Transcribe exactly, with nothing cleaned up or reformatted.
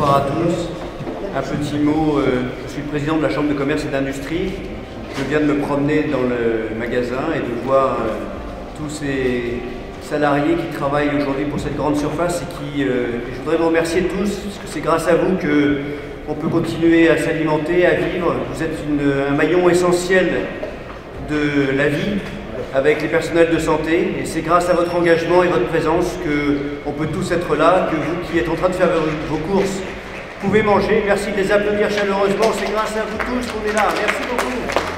bonsoir à tous. Un petit mot, euh, je suis le président de la Chambre de commerce et d'industrie. Je viens de me promener dans le magasin et de voir euh, tous ces salariés qui travaillent aujourd'hui pour cette grande surface et qui, euh, et je voudrais vous remercier tous, parce que c'est grâce à vous qu'on peut continuer à s'alimenter, à vivre. Vous êtes une, un maillon essentiel de la vie avec les personnels de santé, et c'est grâce à votre engagement et votre présence qu'on peut tous être là, que vous qui êtes en train de faire vos courses pouvez manger. Merci de les applaudir chaleureusement, c'est grâce à vous tous qu'on est là. Merci beaucoup.